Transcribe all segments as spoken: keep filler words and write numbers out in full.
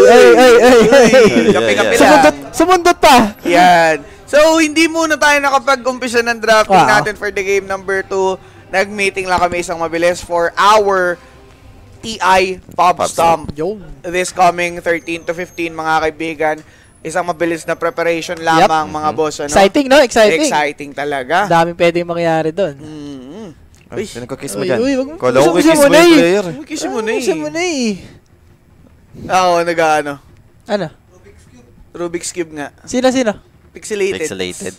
Ay, ay, ay, ay. Kape-kape Sumundot, sumundot pa. Yan. So, hindi muna tayo nakapag-umpisa ng drafting Wow. natin for the game number two. Nag-meeting lang kami isang mabilis for our T I Pop Stomp. Yo. This coming thirteen to fifteen, mga kaibigan. Isang mabilis na preparation lamang, mga boss. Ano? Exciting, no? Exciting. Exciting talaga. Daming pwedeng mangyari doon. Mm-hmm. Ay, pinagkakiss mo Uy, dyan. uy, wag mo. Kala ko Kiss kiss mo mo na yung eh. player. Kiss mo na eh. Kiss mo na eh. Oo, nag-ano. Ano? Rubik's Cube nga. Sino, sino? Pixelated. Pixelated.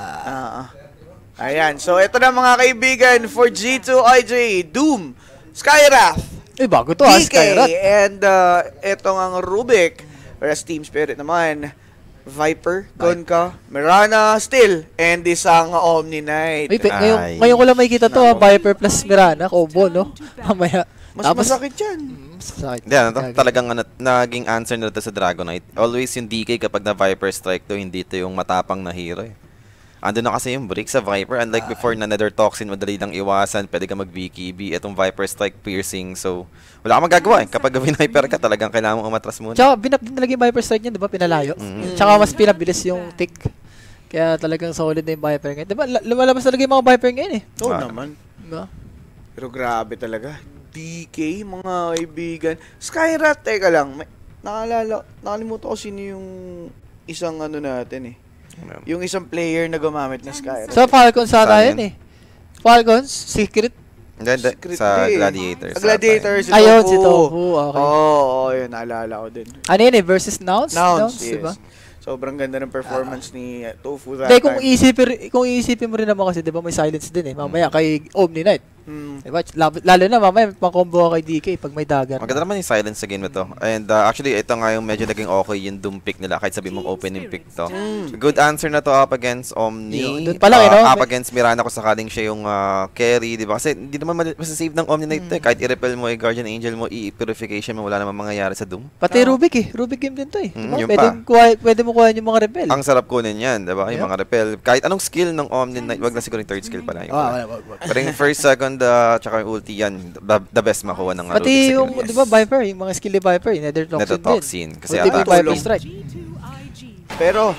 Ah. Ah. Ayan. So, ito na mga kaibigan for G two I J, Doom, Skywrath, Eh, bago to ah, D K, Skyrat. and uh, ito ang Rubik. Whereas Team Spirit naman, Viper, Gonka, Mirana, Steel, and isang Omni Knight. Uy, pe- ngayon, Ay. ngayon ko lang makikita to ha, Viper plus Mirana, combo, no? Mamaya. Mas Tapos, masakit yan. Mm, Masakit. Hindi, ano to? Talagang ano, naging answer nila to sa Dragonite. Always yung D K kapag na Viper strike to, hindi to yung matapang na hero eh. Ando na kasi yung break sa Viper. Unlike before na Nether Toxin, madali lang iwasan. Pwede ka mag-B K B. Itong Viper Strike piercing. So, wala kang magagawa eh. Kapag Viper ka, talagang kailangan mo umatras muna. Tsaka, binap din talaga yung Viper strike niya, di ba? Pinalayo. Mm. Tsaka, mas pinabilis yung tick. Kaya talagang solid na yung Viper ngayon. Di ba? la- Lumalabas talaga yung mga Viper ngayon eh. Oo Ah. naman. Diba? Pero grabe talaga. D K, mga kaibigan. Skyrat, teka lang. May, naalala, nakalimutan ko sino yung isang ano natin eh. Yung isang player na gumamit ng Skyrat. Sa Falcons sa Saan tayo yun? eh. Falcons, Secret. Hindi, hindi. Secret Sa eh. Gladiator. Sa Gladiator, si Ayun, Tofu. si Tofu. Okay. Oo, oh, oh, yun. Naalala ko din. Ano yun eh? Versus Nouns? Nouns, yes. diba? Sobrang ganda ng performance ni uh, Tofu that Hindi, kung time. iisipin, kung iisipin mo rin naman kasi, di ba, may silence din eh. Mamaya kay Omni Knight. Hmm. Diba? Lalo, lalo na, mamaya pang-combo ka kay D K pag may dagger. Maganda naman yung silence sa game na to. And uh, actually, ito nga yung medyo naging okay yung Doom pick nila. Kahit sabi mong opening pick to. Good answer na to up against Omni. Yun, dun pa lang, eh, no? Uh, up against Mirana kung sakaling siya yung uh, carry, di ba? Kasi hindi naman ma- masasave ng Omni Knight to eh. Kahit i-repel mo, i-Guardian Angel mo, i-purification mo, wala namang mangyayari sa Doom. Pati Rubik eh. Rubik game din to eh. Mm, Diba? yun Pwede, pa. kuha, pwede mo kuha yung mga rebel. Ang sarap kunin yan, di ba? Yung Yeah. mga repel. Kahit anong skill ng Omni Knight, wag na siguro yung third skill pala. Yung Ah, wala, wag, wag. Pero yung first, second, uh, tsaka yung ulti yan, the, the best makuha ng uh, Rubik Pati sa yung, game. di ba, Viper, yung mga skill ni Viper, yung Nether Toxin Nether din. Toxin. Kasi Ultimate ata, Viper tulong. Strike. Pero,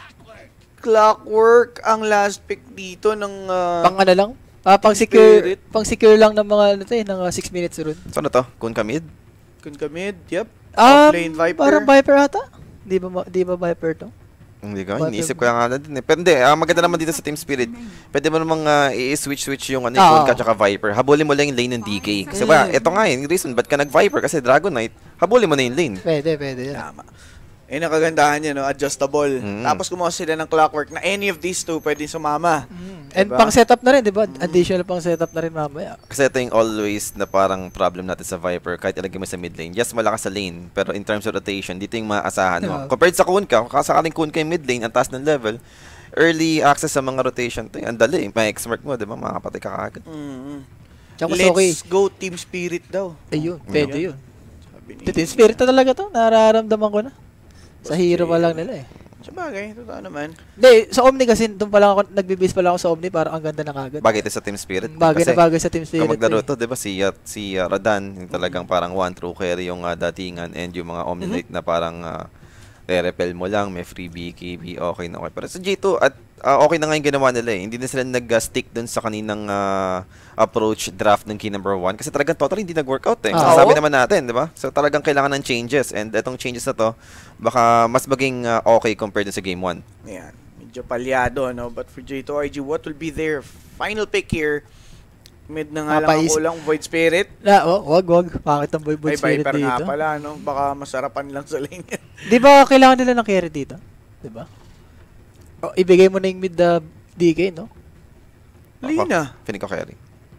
Clockwork ang last pick dito ng... Uh, Pang ano lang? Ah, pang secure, pang secure lang ng mga ano to eh, ng six minutes run. so ano to? Kun Kamid? Kun Kamid, yep. Ah, Offlane Viper. parang Viper ata? Di ba ma- di ba Viper to? Hindi ko, Viper iniisip ko yung nga din eh. Pero hindi, ah, maganda naman dito sa Team Spirit. Pwede mo namang uh, i-switch-switch yung ano, Ah, yung Kun ka oo. tsaka Viper. Habulin mo lang yung lane ng D K. Kasi ba, ito nga yun, yung reason, ba't ka nag-Viper? Kasi Dragonite, habulin mo na yung lane. Pwede, pwede. Yan. Tama. Eh, nakagandahan niya, no? Adjustable. Mm. Tapos kumuha sila ng Clockwork na any of these two pwede sumama. And Diba? pang setup na rin, di ba? Additional pang setup na rin mamaya. Kasi ito yung always na parang problem natin sa Viper, kahit ilagay mo sa mid lane. Yes, malakas sa lane, pero in terms of rotation, dito yung maaasahan mo. Yeah. Compared sa Kun ka, kung sakaling Kun ka yung mid lane, ang taas ng level, early access sa mga rotation, to, ang dali. May X-mark mo, di ba? Makakapatay ka kagad. Mm. Tsaka mas Let's okay. go Team Spirit daw. Ayun, pwede yun. Sabi ni... Team Spirit na talaga to. Nararamdaman ko na. Sa hero pa lang nila eh. Sabagay, totoo naman. Hindi, sa Omni kasi, doon pa lang ako, nagbe-base pa lang ako sa Omni, parang ang ganda na kagad. Bagay ito sa Team Spirit. Bagay Kasi na bagay sa Team Spirit. kung maglaro eh. to, di ba, si, uh, si uh, Radan, yung talagang parang one true carry yung uh, datingan, and yung mga Omni-Knight na parang uh, re-repel mo lang, may free B K B, okay na okay. Pero sa G two, at uh, okay na nga yung ginawa nila eh. Hindi na sila nag-stick dun sa kaninang uh, approach draft ng key number one. Kasi talagang totally hindi nag-workout eh. Ah, Sabi oo. naman natin, di ba? So talagang kailangan ng changes. And itong changes na to, baka mas maging uh, okay compared dun sa game one. Ayan. Medyo palyado, no? But for J two I G, what will be their final pick here? Mid na nga lang Mapais- ako lang, Void Spirit. Na, oh, wag, wag. Pangit ang boy boy May spirit Viper nga dito. pala, no? Baka masarapan lang sa lane yan. Di ba kailangan nila ng carry dito? Di ba? O, ibigay mo na yung mid uh, D K, no? Lina. Feeling ko carry.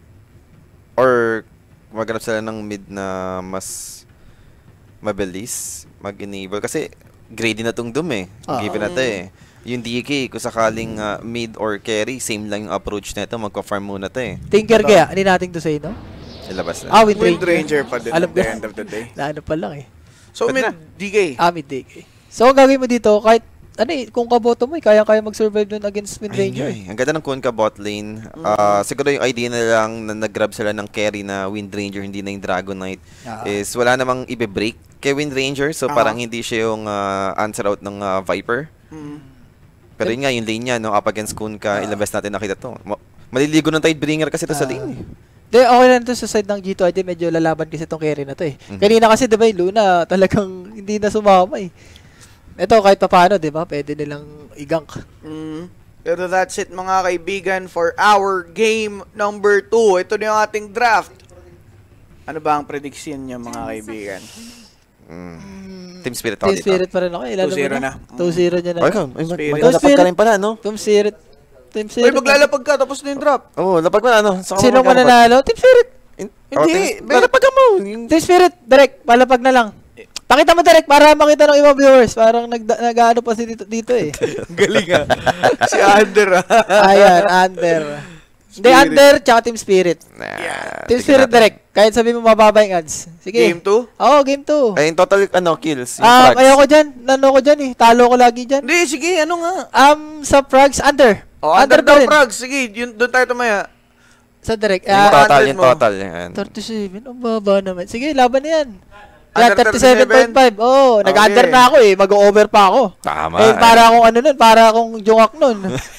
Or maghanap sila ng mid na mas mabilis mag-enable. Kasi grady na tong Doom eh. Ah. Given na to eh. Yung D K, kung sakaling uh, mid or carry, same lang yung approach na ito. Magka-farm muna to eh. Tinker kaya, hindi natin to say, no? Ilabas na. Ah, Wind Wind Ranger. Ranger pa din Alam at the ko. end of the day. Na ano pa lang eh. So, Pwede mid na. D K. Ah, mid D K. So, ang gagawin mo dito, kahit, ano eh, kung kaboto mo eh, kaya-kaya mag-survive dun against Wind Ayun Ranger. nga eh. Ang ganda ng Kunkka bot lane. Ah, siguro yung idea na lang na nag-grab sila ng carry na Wind Ranger, hindi na yung Dragonite, Ah. is wala namang ibe-break kay Wind Ranger. So, Ah. parang hindi siya yung uh, answer out ng uh, Viper. Mm. Pero yun nga, yung lane niya, no? Up against Kunkka, ilang beses natin nakita to. Ma- Maliligo ng Tidebringer kasi to sa Ah. lane. eh. Di, okay lang to sa side ng G two I D. Medyo lalaban kasi itong carry na to eh. Mhm. Kanina kasi diba yung Luna talagang hindi na sumama eh. Ito kahit papaano diba, pwede nilang i-gank. Mm. Pero that's it mga kaibigan for our game number two. Ito na yung ating draft. Ano ba ang prediction niyo mga kaibigan? Mm. Team Spirit ako Team dito. Spirit pa rin ako. Ilan two zero naman na. two zero niya na. Okay, ay, mag- Spirit. maglalapag ka rin pala, no? Team Spirit. Team Uy, Spirit. maglalapag ka tapos na yung drop. Oo, oh, lapag mo na, ano? Saka Sino maglalapag. mananalo? Team Spirit. In- Hindi, oh, team- pero- Lalapag mo. Yung- Team Spirit. Direct. Palapag na lang. Pakita mo direct para makita ng ibang viewers. Parang nag nag-ano pa si dito, dito eh. Galing ah. Si Ander ah. Ayan, under. Hindi, Spirit. under, tsaka Team Spirit. Nah, Team tignan Spirit natin. direct. Kahit sabi mo mababa yung ads. Sige. Game two? Oo, game two. Ay, in total, ano, kills. Yung Ah, frags. kaya ko dyan. Nano ko dyan eh. Talo ko lagi dyan. Hindi, sige, ano nga? Um, sa frags, under. Oh, under pa daw rin. Prags. Sige, yun, doon tayo tumaya. Sa direct. Yung Ah, total, hundred yung mo. total. Yan. thirty-seven. Ang baba naman. Sige, laban na yan. Under Kaya thirty-seven point five. Oo, oh, nag-under Okay. na ako eh. Mag-over pa ako. Tama. Eh, para akong ano nun, para akong jungak nun.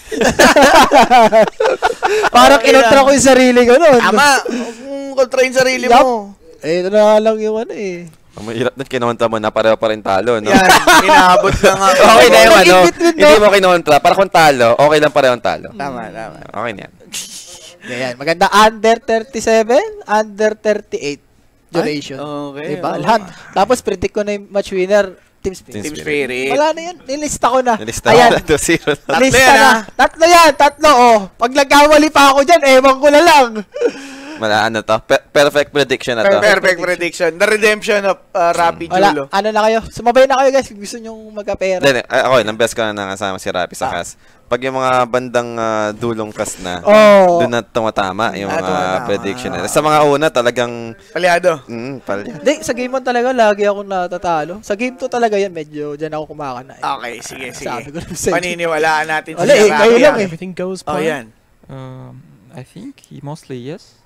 Parang Okay kinontra lang. ko yung sarili ko nun. Tama. Kung kontra yung sarili Yup. mo. Eh, ito na lang yung ano eh. Ang mahirap doon, kinontra mo na pareho pa rin talo, no? Yan, inaabot na nga. Okay na yung ano, Nag-in-between, no? hindi mo kinontra. Para kung talo, okay lang parehong talo. Tama, tama. Okay na yan. Ganyan. Maganda under thirty-seven, under thirty-eight duration. Okay. Diba? oh. Lahat. Tapos predict ko na yung match winner, Team Spirit. Team Spirit. Wala na yan. Nilista ko na. Nilista Ayan. ko na two zero na. Tatlo Lista yan, na. ah. Tatlo yan. Tatlo, oh. Pag nagkamali pa ako dyan, ewan ko na lang. Mala, ano to? Pe- perfect prediction na to. Perfect prediction. The redemption of uh, Rapi Wala. Julo. Ano na kayo? Sumabay na kayo, guys. Kung gusto nyong magkapera. Then, uh, ako, ilang beses ko na nakasama si Rapi sa cast. Pag yung mga bandang ah, dulong cast na, Oh. doon na tumatama yung Ah, mga tumatama. prediction na. Sa mga una, talagang, Palyado. mm, palya. Hindi, sa game one talaga, lagi akong natatalo. Sa game two talaga yan, medyo dyan ako kumakana. Eh. Okay, sige, Sabi sige. ko na sa Paniniwalaan natin Wala eh, Rapi, kayo lang ah. eh. Everything goes Oh, by. yan. Um, I think he mostly yes.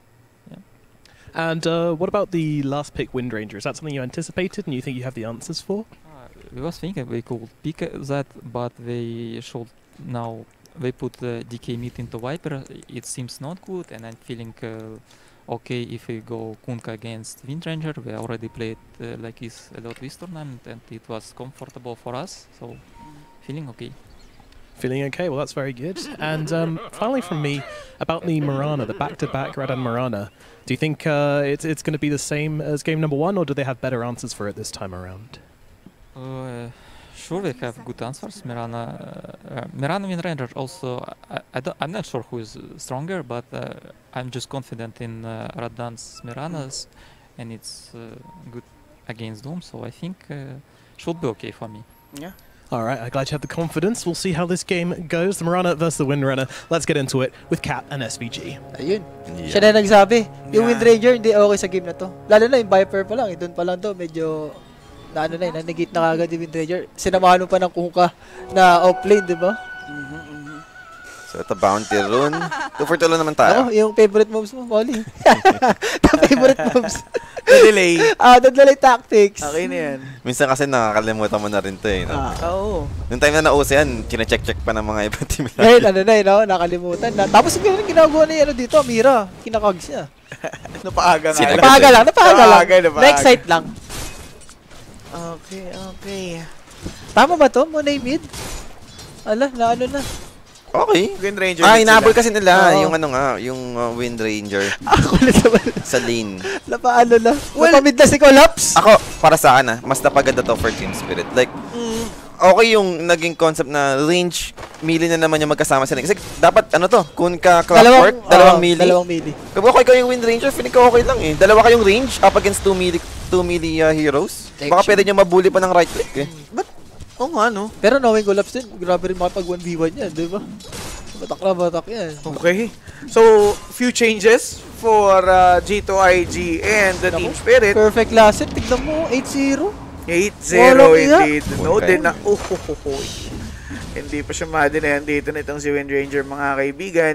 And uh, what about the last pick, Wind Ranger? Is that something you anticipated and you think you have the answers for? Uh, we was thinking we could pick uh, that, but they should now they put uh, D K mid into Viper. It seems not good, and I'm feeling uh, okay if we go Kunkka against Wind Ranger. We already played uh, like this a lot this tournament, and it was comfortable for us. So feeling okay. Feeling okay? Well, that's very good. And um, finally from me, about the Marana, the back-to-back Radan Marana. Do you think uh, it's, it's going to be the same as game number one, or do they have better answers for it this time around? Uh, sure, we have good answers. Mirana, uh, uh, Mirana Wind Ranger also. I, I don't, I'm not sure who is stronger, but uh, I'm just confident in uh, Radan's Miranas, and it's uh, good against Doom. So I think uh, should be okay for me. Yeah. All right, I'm glad you have the confidence. We'll see how this game goes. The Marana versus the Windrunner. Let's get into it with Cat and S V G. Ayun. Siya na nagsabi. Yung Yeah. Wind Ranger, hindi okay sa game na to. Lalo na yung Viper pa lang. Eh, doon pa lang to, medyo na ano na, eh, nanigit na kagad yung Wind Ranger. Sinamahan mo pa ng Kunkka na offlane, di ba? So, ito, bounty rune. two for two naman tayo. Ako, yung favorite moves mo, Molly. The favorite moves. The delay. Ah, the delay tactics. Okay na yan. Minsan kasi nakakalimutan mo na rin to eh. No? Ah. Oo. Nung time na nauso yan, chine-check-check pa ng mga ibang team. Ngayon, ano na, eh, no? Nakalimutan na. Tapos yung ganun ginagawa na yung ano dito, Mira. Kinakag siya. Napaaga nga. Sinagad. lang. Napaaga lang, napaaga lang. Napaaga, napaaga. Next site lang. Okay, okay. Tama ba to? Muna yung mid? Ala, na ano na. Okay. Wind Ranger. Ah, din inaabol sila. kasi nila Oo. yung ano nga, yung uh, Wind Ranger Ako na naman. sa lane. Napaano na. Well- Napamid na si Collapse. Ako, para sa akin ah, mas napaganda to for Team Spirit. Like, Mm, okay yung naging concept na range, melee na naman yung magkasama sila. Kasi dapat, ano to, Kunkka Clockwork, dalawang, oo, melee. Dalawang melee. Kung okay kayo yung Wind Ranger, feeling ko okay lang eh. Dalawa kayong range up against two melee, two melee uh, heroes. Baka Action. pwede nyo mabuli pa ng right click eh. Oo nga, no? Pero knowing Collapse din, grabe rin makapag one v one yan, di ba? Batak na batak yan. Okay. So, few changes for uh, G two I G and the Naku. Team Spirit. Perfect last set. Tignan mo, eight zero. eight zero Walang iya. indeed. No, Okay. din na. Oh, ho, ho, ho. Hindi pa siya madinayan dito nitong si Wind Ranger, mga kaibigan.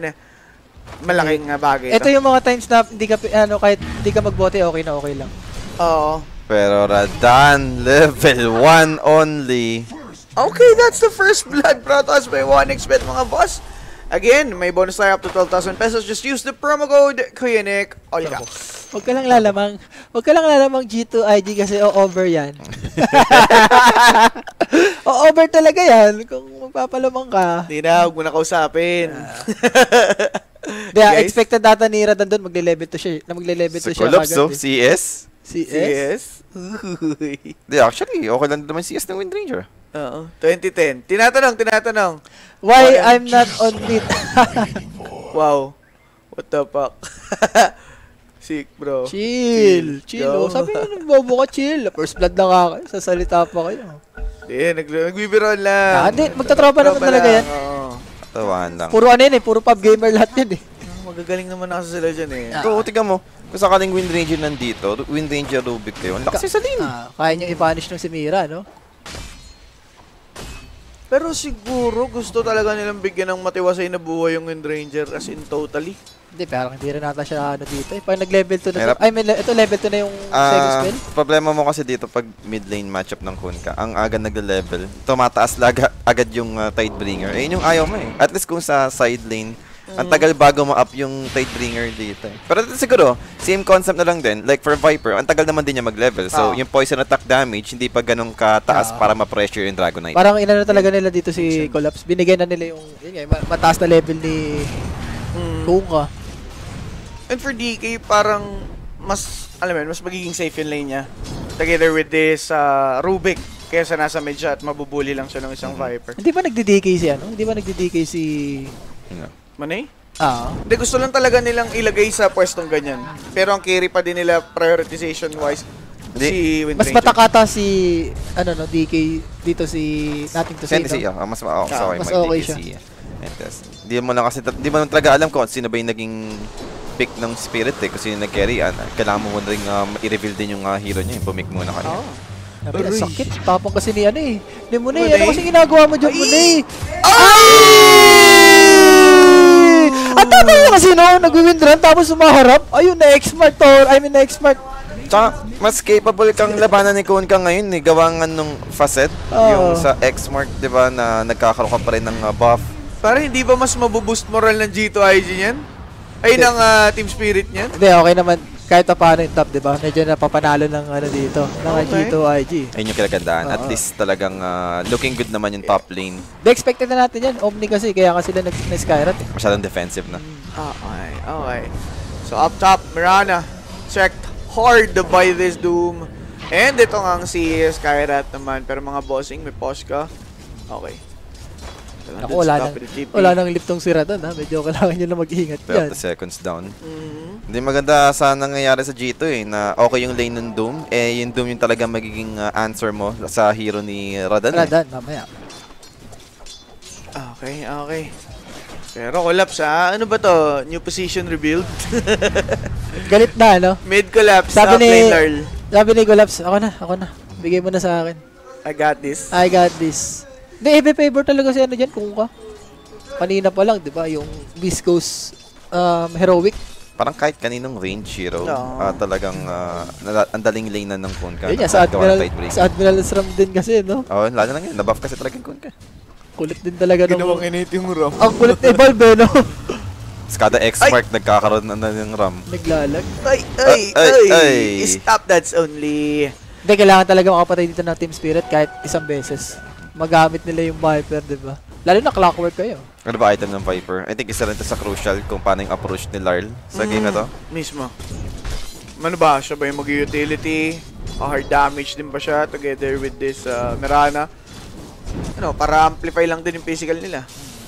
Malaking uh, bagay Ito yung mga times na hindi ka, pi- ano, kahit hindi ka magbote, okay na okay lang. Oo. Pero Radan, level one only. Okay, that's the first blood brought us by one X Bet mga boss. Again, may bonus tayo up to twelve thousand pesos. Just use the promo code Kuyanik. All caps. Huwag ka lang lalamang, huwag ka lang lalamang G two I G kasi o-over yan. O-over talaga yan kung magpapalamang ka. Hindi na, huwag mo na kausapin. Di, ah, Guys? expected data ni Radan doon, magle-level to siya, na magle-level Sa to siya Colops, kagad. oh, C S. C S? Yes. Uy. Di, actually, okay lang naman C S ng Wind Ranger. Oo, twenty ten. Tinatanong, tinatanong. Why Why I'm not on it? Wow. What the fuck? Sick, bro. Chill. Chill. Go. Oh. Sabi nyo, bobo ka, chill. First blood na nga kayo. Sasalita pa kayo. Hindi, nag- nagbibiron lang. Ah, hindi. Magtatropa naman Tropa talaga lang, yan. oo. Tawahan lang. Puro ano yun eh. Puro pub gamer lahat yun eh. Magagaling naman na kasi sila dyan eh. Ah. Ito, tingnan mo. Kung sakaling Wind Ranger nandito, Wind Ranger Rubik kayo. Ang lakas sa lane. Ah, kaya nyo i-punish ng si Mira, no? Pero siguro gusto talaga nilang bigyan ng matiwasay na buhay yung Wind Ranger as in totally. Hindi, parang hindi rin nata siya ano dito eh. Pag nag-level two na Hirap. to, ay, may, le- ito level two na yung second Ah, spell. problema mo kasi dito pag mid lane matchup ng Kunkka, ang aga nagle-level, tumataas laga, agad yung uh, Tidebringer. Eh, yun yung ayaw mo eh. At least kung sa side lane, ang tagal bago ma-up yung Tidebringer dito eh. Pero ito siguro, same concept na lang din. Like for Viper, ang tagal naman din niya mag-level. So, Ah. yung poison attack damage, hindi pa ganun kataas Ah. para ma-pressure yung Dragonite. Parang inano talaga nila dito si Collapse. Binigyan na nila yung, yun nga, ma- mataas na level ni Mm. Kunkka. And for D K, parang mas, alam mo yun, mas magiging safe yung lane niya. Together with this uh, Rubik. Kesa nasa mid siya at mabubuli lang siya ng isang Viper. Hindi ba nagdi-D K si ano? Hindi ba nagdi-D K si... Yeah. Manay? Ah, Hindi, gusto lang talaga nilang ilagay sa pwestong ganyan. Pero ang carry pa din nila prioritization-wise Hindi. si Wind mas Ranger. matakata si, ano no, D K dito si Nothing to Say, Fantasy, no? ah, mas ma- okay, Ah, okay, mas mag okay D K C. siya. Entes. Di mo lang kasi, di mo lang talaga alam kung sino ba yung naging pick ng Spirit eh, kasi yung nag-carry, ah, kailangan mo rin uh, i-reveal din yung uh, hero niya, eh. Bumik muna kayo. Oo. Sabi, ang Aray. sakit. Tapang kasi ni ano eh. Ni Munay, Munay? ano kasi ginagawa mo dyan, Ay! Munay? Ay! At tapos niya kasi no, nag-wind run tapos sumaharap. Ayun, na-X-Mart to. I mean, na-X-Mart. Tsaka, mas capable kang labanan ni Kunkka ngayon eh, gawangan nung facet, Oo. yung sa X-Mark, di ba, na nagkakaroon ka pa rin ng uh, buff. Para hindi ba mas mabuboost moral ng G two I G niyan? Ay, ng uh, Team Spirit niyan? Hindi, okay naman. Kahit pa paano yung top, di ba? Medyo napapanalo ng ano dito, ng Okay. G two I G. Ayun yung kinagandaan. At Oo. least talagang uh, looking good naman yung top lane. Di, expected na natin yan. Omni kasi, kaya kasi sila nag- na-Skyrat eh. Masyadong defensive na. Okay, okay. So up top, Mirana checked hard by this Doom. And ito nga ang si Skyrat naman. Pero mga bossing, may pause ka. Okay. Ako, wala nang, wala nang liptong sira doon ha. Medyo kailangan nyo na mag-iingat yan. thirty seconds down. Mhm. Hindi maganda sa nangyayari sa G two eh, na okay yung lane ng Doom, eh yung Doom yung talagang magiging uh, answer mo sa hero ni Radan. eh. Radan, mamaya. Okay, okay. Pero collapse ha. Ano ba to? New position rebuild? Galit na, no? Mid collapse. Sabi Sabi ni- ni... Larl. Sabi ni Collapse, ako na, ako na. Bigay mo na sa akin. I got this. I got this. Hindi, every favor talaga si ano dyan, kung ka. Kanina pa lang, di ba, yung Viscose um, Heroic. Parang kahit kaninong range hero, Oo. ah, talagang uh, ang daling lane na ng Kunkka. Yun yan, sa Gawa ng Admiral, Tidebreaker. sa Admiral Sram din kasi, no? Oo, lalo lang yun. Nabuff kasi talaga yung Kunkka. Kulit din talaga nung... Ginawang init yung ram. Ang kulit ni Valve, eh, no? Kada X-Mark, nagkakaroon na ng RAM. Naglalag. Ay, ay, Ah, ay, ay, ay. Stop, that's only... Hindi, kailangan talaga makapatay dito ng Team Spirit kahit isang beses. Magamit nila yung Viper, di ba? Lalo na clockwork kayo. Ano ba item ng Viper? I think isa rin to sa crucial kung paano yung approach ni Larl sa game na to. Mismo. Ano ba? Siya ba yung mag-utility? Hard damage din ba siya together with this uh, Mirana? Ano, para amplify lang din yung physical nila.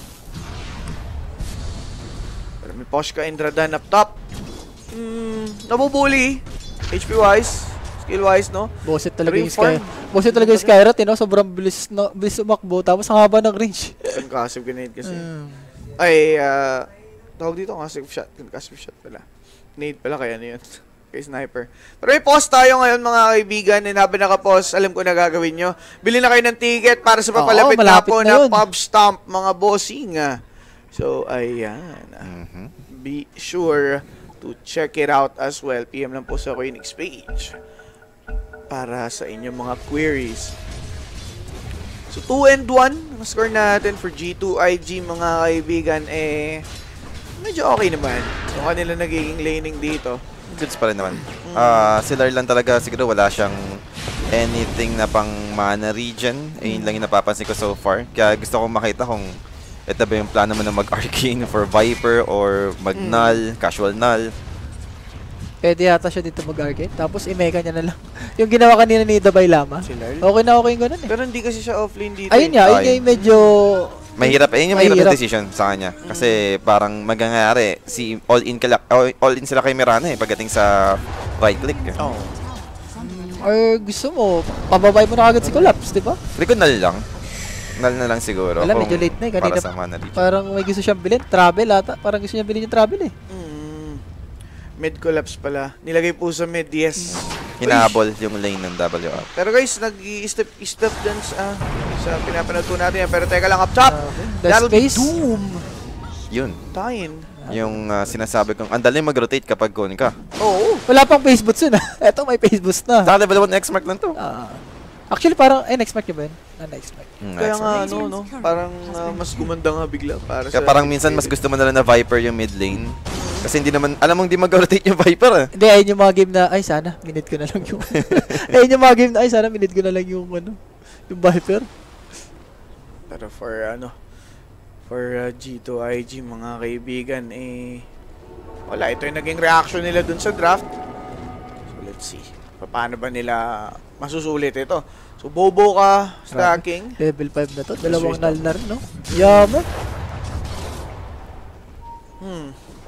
Pero may Poshka and Radan up top. Hmm, nabubuli. H P-wise, skill-wise, no? Boset talaga Pero yung yung Sky. farm- Boset talaga yung Skyrat, eh, no? Sobrang bilis, na, bilis umakbo. Tapos ang haba ng range. Concussive grenade kasi. Mm. Ay, uh, tawag dito concussive shot. Concussive shot pala. Nade pala, kaya ano yun? Kay sniper. Pero may pause tayo ngayon mga kaibigan. And habang naka-pause, alam ko na gagawin nyo. Bili na kayo ng ticket para sa papalapit Oo, na malapit po na na yun. pub stomp mga bossing. ah. So, ayan. Mhm. Be sure to check it out as well. P M lang po sa Koenix page. para sa inyong mga queries. So, two and one ang score natin for G two I G, mga kaibigan, eh, medyo okay naman. Yung kanila nagiging laning dito. Goods pa rin naman. Ah, si Lar lang talaga siguro wala siyang anything na pang mana regen. Eh, yun lang yung napapansin ko so far. Kaya gusto ko makita kung ito ba yung plano mo na mag-arcane for Viper or mag-null, casual null. Pwede yata siya dito mag-arcade. Tapos i-mega niya na lang. Yung ginawa kanina ni Dabay Lama. Si Lar. Okay na okay yung ganun eh. Pero hindi kasi siya offlane dito. Ayun eh. nga, ayun Ay. nga yung medyo... Mahirap, eh, yun yung mahirap Mahirap. na decision sa kanya. Kasi parang magangayari, si all-in kala- all in sila kay Mirana eh, pagdating sa right-click. Eh. Oh. Or gusto mo, pababay mo na agad si Collapse, di ba? Rico null lang. Null na lang siguro. Wala, kung medyo late na eh. Kanina para sa mana regen. parang may gusto siyang bilhin. Travel ata. Parang gusto niya bilhin yung travel eh. Mm. Mid collapse pala. Nilagay po sa mid, yes. Hinahabol yung lane ng W R. Pero guys, nag-i-step step dun sa, sa pinapanood po natin yan. Pero teka lang, up top! The That'll be space. Doom! Yun. Tayin. Yung ah, sinasabi kong, ang dali mag-rotate kapag con ka. Oo. Wala pang face boost yun ah. Eto may face boost na. Sa level one X-Mark lang to. Ah. Actually parang, eh next mark yun ba yun? Ah, next mark. Hmm, Kaya X-Mark. nga, ano, no? Parang ah, mas gumanda nga bigla para Kaya sa... parang minsan mas gusto mo na lang na Viper yung mid lane. Kasi hindi naman, alam mong hindi mag-rotate yung Viper ah. Hindi, ayun yung mga game na, ay sana, minute ko na lang yung... ayun yung mga game na, ay sana, minute ko na lang yung, ano, yung Viper. Pero for, ano, for uh, G two I G, mga kaibigan, eh... Wala, ito yung naging reaction nila dun sa draft. So, let's see. Paano ba nila masusulit ito? So, bobo ka, stacking. Level five na to, dalawang null na rin, no? Yaman. Hmm.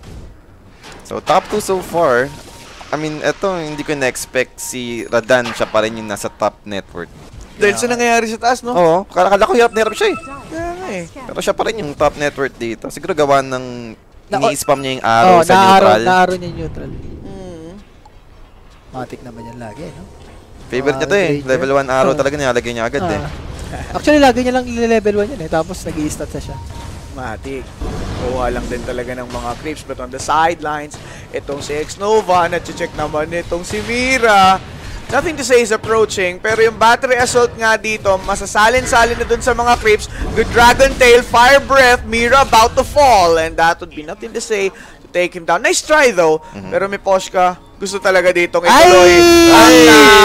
So top two so far. I mean, eto hindi ko na-expect si Radan siya pa rin yung nasa top network. Dahil sa nangyayari sa taas, no? Oo, kala ko hirap na hirap siya eh. Kaya nga eh. Pero siya pa rin yung top network dito. Siguro gawa ng Na- ini-spam niya yung arrow Oh, sa na-arrow, neutral. na-arrow niya yung neutral. Hmm. Matik naman yan lagi, no? Favorite niya to eh. Ranger. Level one arrow Oh. talaga nilalagay niya agad eh. Ah. Actually, lagi niya lang i-level one yun eh. Tapos nag-i-stat na siya. Matik. Kuha lang din talaga ng mga creeps. But on the sidelines, itong si X-Nova, na-check naman itong si Mira. Nothing to say is approaching, pero yung battery assault nga dito, masasalin-salin na dun sa mga creeps. Good Dragon Tail, Fire Breath, Mira about to fall, and that would be nothing to say to take him down. Nice try though, Mhm. pero may Poshka, gusto talaga ditong ituloy. Ay! At,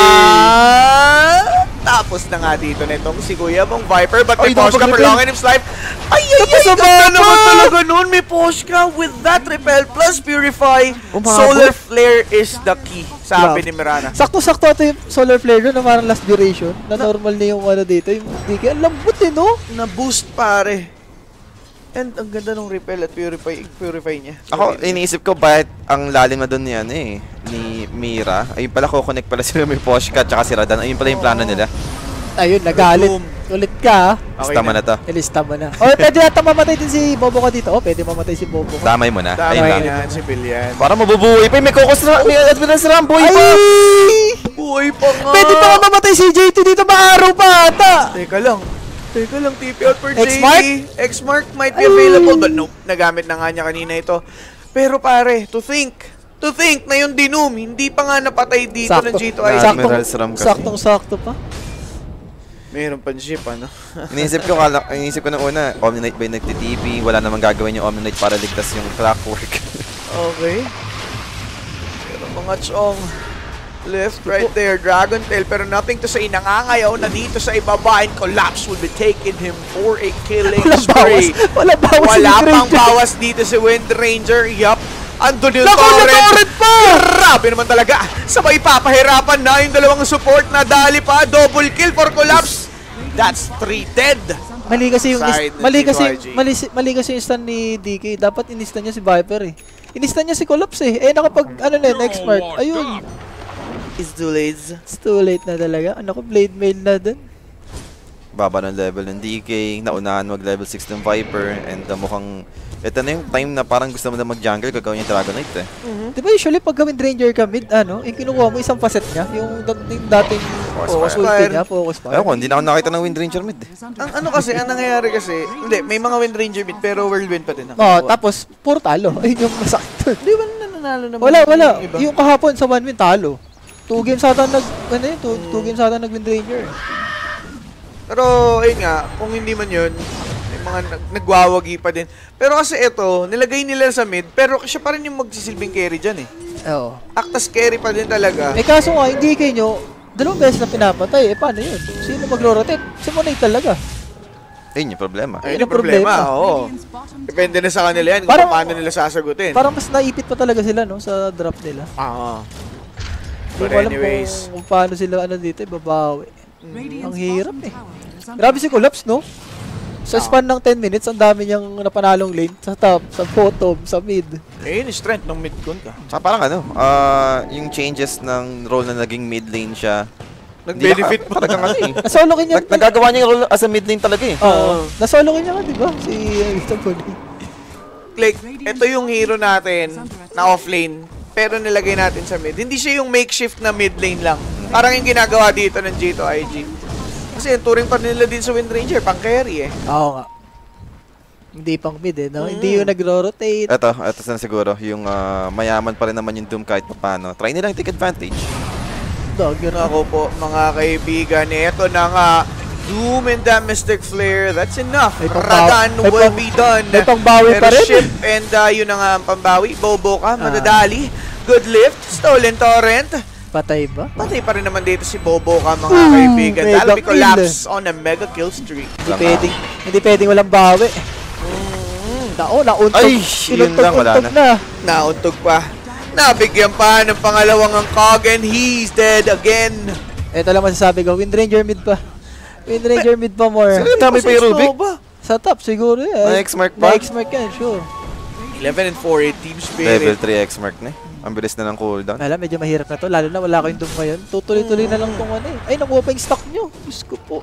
ah, tapos na nga dito nitong si Kuya mong Viper, but may Ay, Poshka napag-repel. prolonging his life. Ay, ay, ay, ganda naman talaga nun. May Poshka with that repel plus Purify. Umabot. Solar Flare is the key, sabi Grabe. ni Mirana. Sakto-sakto ito yung solar flare doon na parang last duration. Na normal na yung ano dito. Yung D K. Ang lambot eh, no? Na-boost pare. And ang ganda ng repel at purify, purify niya. Ako, iniisip ko bakit ang lalim na doon ni ano eh, ni Mira. Ayun pala, kukonek pala sila may Poshka tsaka si Radan. Ayun pala yung plano nila. Ayun, nagalit. Boom. Ulit ka, ha? Okay Basta mo na to. Ilista mo na. O, pwede yata mamatay din si Bobo ka dito. O, pwede mamatay si Bobo ka. Damay mo na. Tama Ayun lang. yan, si Billian. Para mabubuhay pa. May kokos na. May advance na buhay Ay! pa. Buhay pa nga. Pwede pa ka mamatay si J T dito. Maaraw pa ata. Teka lang. Teka lang, T P out for J D. X-Mark? X-Mark might be available, but nope. Nagamit na nga niya kanina ito. Pero pare, to think, to think na yung Dinum, hindi pa nga napatay dito ng G two I G. Sakto. Admiral's Ram kasi. Saktong-sakto pa. Mayroon pa ship, ano? Iniisip ko, kala, iniisip ko nung una, Omni-Knight ba yung nagti-T P? Wala namang gagawin yung Omni-Knight para ligtas yung clockwork. Okay. Pero mga chong, left, right there, Dragon Tail, pero nothing to say, nangangayaw na dito sa ibaba, and Collapse will be taking him for a killing Wala bawas. spree. Wala bawas. si Wala Wind pang Ranger. bawas dito si Wind Ranger. Yup. Andun yung Naku, torrent. na-torrent pa! Grabe naman talaga. Sabay papahirapan na yung dalawang support na dali pa. Double kill for Collapse. That's three dead. Mali kasi yung Side is, ng mali G two kasi I G. mali, si- mali kasi yung stun ni D K. Dapat inista niya si Viper eh. Inista niya si Collapse eh. Eh nakapag ano na yun, X-Mart. Ayun. It's too late. It's too late na talaga. Ano ko, blade mail na dun. Baba ng level ng D K, naunahan mag level six ng Viper, and uh, mukhang ito na yung time na parang gusto mo na mag-jungle, gagawin yung Dragon Knight eh. Di ba usually pag gawin Ranger ka mid, ano, yung kinukuha mo isang facet niya, yung, dat- yung dating Focus ulti fire. niya, focus fire. Ayun ko, hindi na ako nakita ng Wind Ranger mid eh. Ang ano kasi, ang nangyayari kasi, hindi, may mga Wind Ranger mid, pero Whirlwind pa din. Oh, nakakuha. tapos puro talo. Ayun yung masakit. Di ba nananalo naman? Wala, wala. yung iba? Yung kahapon sa one win talo. Two games ata nag, ano yun, two, two games ata nag-win Ranger. Pero, ayun nga, kung hindi man yun, may mga nag nagwawagi pa din. Pero kasi ito, nilagay nila sa mid, pero siya pa rin yung magsisilbing carry dyan eh. Oo. Actas carry pa din talaga. Eh kaso nga, hindi kayo nyo, dalawang beses na pinapatay, eh paano yun? Sino magro-rotate? Si Monet talaga. Ayun yung problema. Ayun yung problema, oo. Depende na sa kanila yan kung Parang- paano nila sasagutin. Parang mas naipit pa talaga sila, no, sa drop nila. Ah. Hindi But ko alam anyways, kung, kung paano sila, ano dito, babawi. Ang hirap eh. Grabe si Collapse, no? Sa span ng ten minutes, ang dami niyang napanalong lane. Sa top, sa bottom, sa mid. ayun yung strength ng mid-con ka. Saka parang ano, ah, yung changes ng role na naging mid lane siya. Nag-benefit pa talaga ano eh. Nasolo ka niya. Nag- Nagagawa niya yung role as a mid lane talaga eh. Oo. Nasolo ka niya ka, di ba? Si Gustav Monet. Like, ito yung hero natin na off-lane, pero nilagay natin sa mid. Hindi siya yung makeshift na mid lane lang. Parang yung ginagawa dito ng G two I G. Kasi yung turing pa nila din sa Wind Ranger, pang carry eh. Oo nga. Hindi pang mid eh, no? Mm. Hindi yung nagro-rotate. Ito, ito na siguro, yung ah, mayaman pa rin naman yung Doom kahit paano. Try nilang take advantage. Dog, yun Ako po, mga kaibigan, ito na nga, Doom and that Mystic Flare, that's enough. May pangbawi- Radan may will pang- be done. may pangbawi Pero pa rin. ship and uh, yun na nga ang pambawi. Bobo ka, Ah. madadali. Good lift, stolen torrent. Patay ba? Patay pa rin naman dito si Bobo ka, mga Hmm, kaibigan. mega That'll be kill. collapse on a mega kill streak. Hindi pwedeng, hindi pwedeng walang bawi. Nao, nauntog. Ay, yun lang, wala Inuntog-untog na. na. Nauntog pa. Nabigyan pa ng pangalawang ang Cog and he's dead again. Ito lang masasabi ko, Wind Ranger mid pa. Wind Ranger mid pa more. Sino yung dami pa yung Rubik? Sa top siguro eh. May X-mark pa? May X-mark yan, sure. eleven and four, eight team Level spirit. three X-mark na eh. Ang bilis na ng cooldown. Alam, medyo mahirap na to. Lalo na wala kayong doom ngayon. Tutuloy-tuloy na lang tong ano eh. Ay, nakuha pa yung stock nyo. Diyos ko po.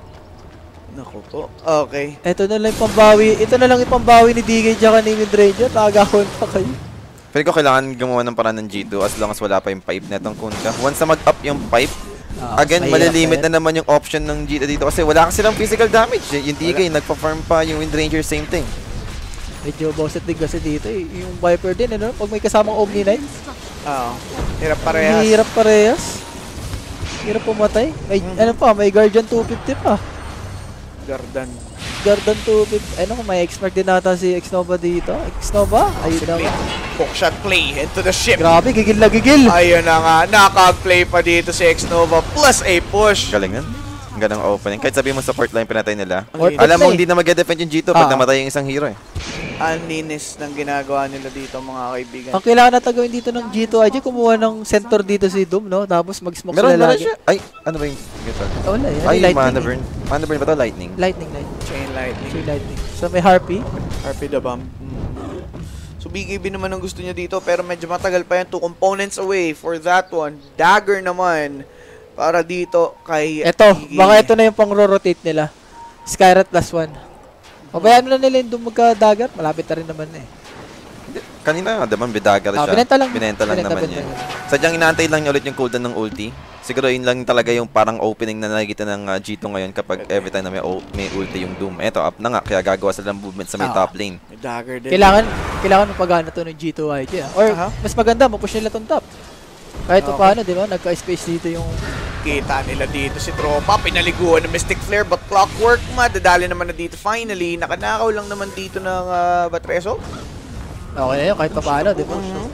Naku po. Okay. Ito na lang yung pambawi. Ito na lang yung pambawi ni D K tsaka ni Wind Ranger. Tagahon pa kayo. Pero ko kailangan gumawa ng paraan ng G two as long as wala pa yung pipe netong Kunkka. Once na mag-up yung pipe, Ah, again, mahirap malilimit na yan. na naman yung option ng G two dito kasi wala kasi silang physical damage. eh. Yung D K, nagpa-farm pa, yung Wind Ranger, same thing. Medyo boset din kasi dito eh. Yung Viper din, ano? Pag may kasamang Omni Knight. Oo. Hirap parehas. Hirap parehas. Hirap pumatay. May, Mhm. ano pa, may Guardian two fifty pa. Gardan. Guardian two fifty. Ano, may X-Mark din nata si X-Nova dito. X-Nova? Ayun na nga. Hookshot play into the ship. Grabe, gigil na gigil. Ayun na nga. Nakag-play pa dito si X-Nova plus a push. Galing yan. Ang ganang opening. Kahit sabihin mo support line pinatay nila. Or Alam mo, play. hindi na mag-defend yung G two pag Ah. namatay yung isang hero eh. Ang linis ng ginagawa nila dito, mga kaibigan. Ang kailangan na gawin dito ng G two I G, kumuha ng center dito si Doom, no? Tapos mag-smoke Meron, sila meron lagi. siya. Ay, ano ba yung guitar? Oh, wala yan. Ay, lightning. mana burn. Mana burn ba ito? Lightning. Lightning, lightning. Chain lightning. So, lightning. So, may Harpy. R P the bomb. So B K B naman ang gusto niya dito pero medyo matagal pa yan. Two components away for that one. Dagger naman para dito kay Eto, B K. baka ito na yung pang-rotate nila. Skyrat plus one. Pabayaan mo na nila yung Doom magka-dagger. Malapit na rin naman eh. Kanina nga, naman bidagar Ah, siya. binenta lang. Binenta lang Binenta, naman binenta niya. lang. Sadyang inaantay lang niya ulit yung cooldown ng ulti. Siguro yun lang talaga yung parang opening na nakikita ng uh, G two ngayon kapag every time na may, o- may ulti yung Doom. Eto, up na nga. Kaya gagawa sila ng movement sa may Ah. top lane. May dagger din. Kailangan, kailangan mapagana to ng G two I G. Ah. Or, Aha. mas maganda, mapush nila tong top. Kahit pa Okay. paano, di ba? Nagka-space dito yung... Kita nila dito si Tropa. Pinaliguan ng Mystic Flare but Clockwork. Madadali naman na dito finally. Nakanakaw lang naman dito ng uh, Batreso. Okay na yun, kahit pa paano, di ba?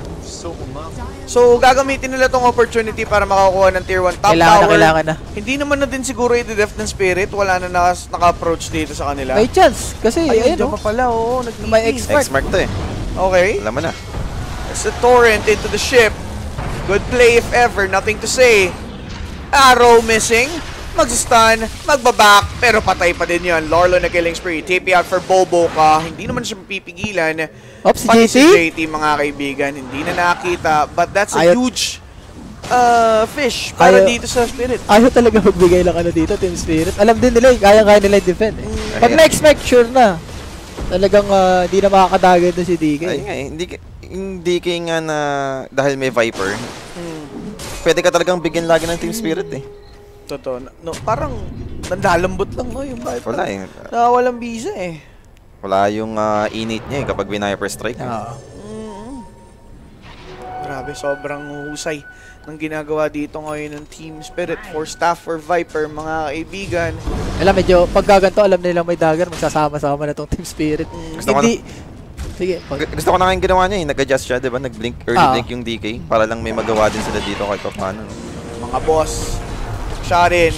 So gagamitin nila tong opportunity para makakuha ng tier one top Kailangan na, tower. kailangan na. Hindi naman na din siguro i-def ng Spirit. Wala na naka- naka-approach dito sa kanila. May chance, kasi, Ayun, ayun, dyan no? pa pala. Oo, May nag-X. X-Mark. X-mark to eh. Okay. Alam mo na. It's a torrent into the ship. Good play if ever. Nothing to say. Arrow missing. Mag-stun. Magbaback. Pero patay pa din yun. Lorlo na killing spree. T P out for Bobo ka. Hindi naman siya mapipigilan. Oops, si Pati J T? si J T mga kaibigan. Hindi na nakakita. But that's a Ayaw- huge uh, fish para Ayaw- dito sa Spirit. Ayaw talaga magbigay lang ano dito, Team Spirit. Alam din nila, eh, kaya-kaya nila i-defend eh. Pag Ayun. na-expect, sure na. Talagang ah, hindi na makakadagad na si D K. Ay nga eh. Hindi, ka- hindi kayo nga na dahil may Viper, Hmm. pwede ka talagang bigyan lagi ng Team Spirit eh. Totoo. No, parang nandalambot lang no yung Viper. Wala eh. Nakawalang bisa eh. Wala yung uh, init niya eh kapag binayper strike. Eh. Oo. Mm. Grabe, sobrang husay ng ginagawa dito ngayon ng Team Spirit. For Staff, for Viper, mga kaibigan. Alam, medyo pagkaganto, alam nila may dagger, magsasama-sama na tong Team Spirit. Gusto ko Hindi... Sige, pag... Gu- Gusto ko na nga yung ginawa niya eh. Nag-adjust siya, di ba? Nag-blink, early Ah. blink yung D K. Para lang may magawa din sila dito kahit pa paano. Mga boss, siya rin.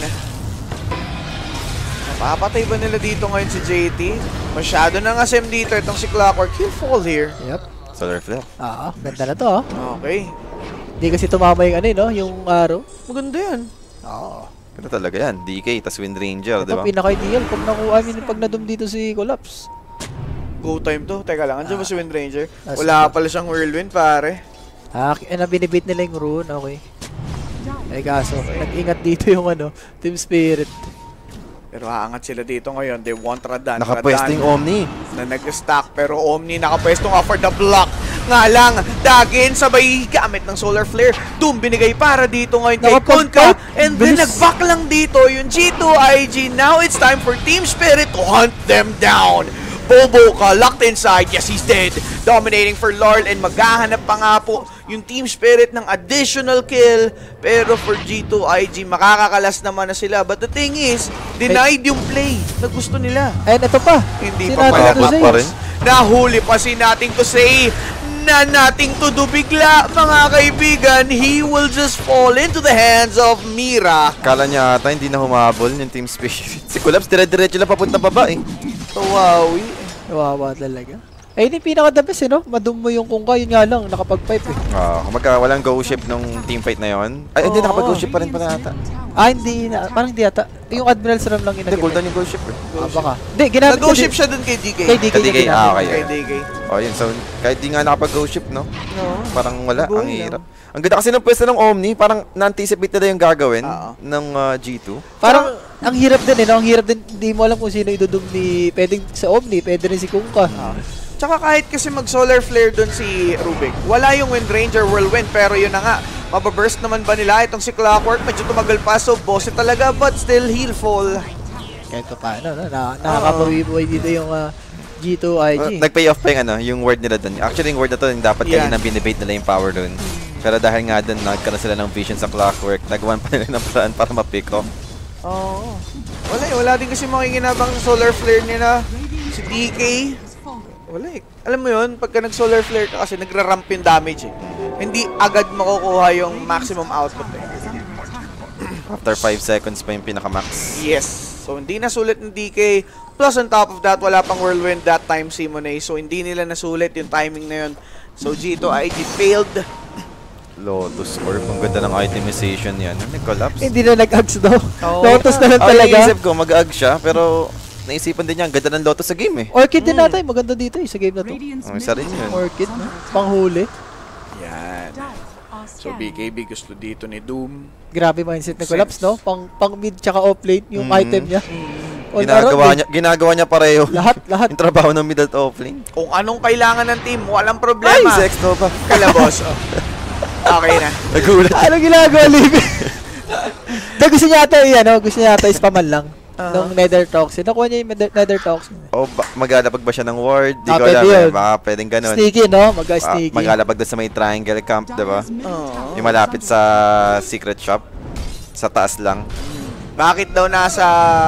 Mapapatay ba nila dito ngayon si J T? Masyado nang asem dito itong si Clockwork. He'll fall here. Yep. Solar Flare. Ah, ganda na to, ah. Okay. Hindi kasi tumama yung ano, eh, no? Yung araw. Maganda yan. Oo. Ganda talaga yan. D K, tas Wind Ranger, di Ito ba? pinaka-ideal pag nakuha, I mean, pag nadum dito si Collapse. Go time to. Teka lang, andyan ba si Wind Ranger? Ah, Wala sige. pala siyang whirlwind, pare. Ah, eh, na binibit nila yung rune, okay. Eh kaso, nag-ingat dito yung ano, Team Spirit. Pero haangat sila dito ngayon. They want Radan. Nakapwesto yung Omni. Na nag-stack. Pero Omni nakapwesto nga for the block. Nga lang, Dagin sabay gamit ng Solar Flare. Doom binigay para dito ngayon kay Kunkka. Nakapag-fight. And then Bilis. nag-back lang dito yung G two I G. Now it's time for Team Spirit to hunt them down. Bobo ka, locked inside. Yes, he's dead. Dominating for Larl and maghahanap pa nga po yung Team Spirit ng additional kill. Pero for G two I G, makakakalas naman na sila. But the thing is, denied yung play na gusto nila. And ito pa. Hindi si pa Nating pala to Black say. pa rin. Nahuli pa si Nating to say na nating to do bigla, mga kaibigan. He will just fall into the hands of Mira. Kala niya ata hindi na humabol yung Team Spirit. Si Collapse, dire-diretso lang papunta baba eh. Tawawi. Kawawa talaga. Eh, yun yung pinaka-the best, eh, no? Madum mo yung Kunkka, yun nga lang, nakapag-pipe, eh. Ah, kung magka walang go ship nung team fight na yon. Ay, hindi Oo. nakapag go ship pa rin pala ata. Ah, hindi na, parang hindi ata. Yung Admiral's Ram lang Hindi, ginagawa. cooldown yung go ship eh. Ah, baka. Hindi, ginamit Nag-go ko ship din- siya dun kay D K. Kay D K. Kay D K, niya ah, ginamit. okay. Kay D K. Oh, yun. So, kahit di nga nakapag-go ship, no? No. Parang wala, Go ang lang. hirap. Ang ganda kasi ng pwesto ng Omni, parang na-anticipate nila yung gagawin Oo. ng uh, G two. Parang, ang hirap din, eh, no? Ang hirap din, hindi mo alam kung sino idudum ni, pwedeng sa Omni, pwede rin si Kunkka. Tsaka kahit kasi mag-solar flare dun si Rubik, wala yung Wind Ranger Whirlwind, pero yun na nga, mababurst naman ba nila itong si Clockwork? Medyo tumagal pa, so boss talaga, but still he'll fall. Kahit pa paano, no? Na, nakakabawi-buhay dito yung ah, G two I G. Uh, nag-pay off pa yung, ano, yung word nila dun. Actually, yung word na to, yung dapat Yan. kanina binibate nila yung power dun. Pero dahil nga dun, nagkaroon sila ng vision sa Clockwork, nagawan pa nila ng paraan para ma-pick off. Oo. Wala eh, wala din kasi makikinabang sa solar flare nila. Si D K. Wala eh. Alam mo yun, pagka nag-solar flare ka kasi nagra-ramp yung damage eh. Hindi agad makukuha yung maximum output eh. After five seconds pa yung pinaka-max. Yes. So, hindi nasulit ng D K. Plus, on top of that, wala pang whirlwind that time, Simone. So, hindi nila nasulit yung timing na yun. So, G two I G failed. Lotus Orb, ang ganda ng itemization yan. Nag-collapse. Hindi na nag-ags daw. Oo. Lotus na lang Ay, talaga. naisip ko, mag-ag siya, pero naisipan din niya, ang ganda ng Lotus sa game eh. Orchid din natin, maganda dito eh, sa game na to. Oh, isa rin yun. Orchid, no? Panghuli. Yan. So, B K B gusto dito ni Doom. Grabe mindset na Collapse, no? Pang, pang mid tsaka off lane, yung Mm. item niya. All Ginagawa around, eh. niya, ginagawa niya pareho. Lahat, lahat. Yung trabaho ng mid at offlane. Kung anong kailangan ng team, walang Ay, problema. Sex Nova. Kalabos. Oh. Okay na. Nagulat. Ano ginagawa, Libby? Da, gusto niya ata, eh, ano, gusto niya ata ispaman lang. Ah. Nung Nether Toxin. Nakuha niya yung Nether, nether Toxin. O, ba- maglalapag ba siya ng ward? Di Ah, ko pwede alam eh. yun. Baka pwedeng ganun. Sneaky, no? Ah, Mag-sneaky. maglalapag doon sa may triangle camp, diba? Oh. Yung malapit sa secret shop. Sa taas lang. Bakit daw nasa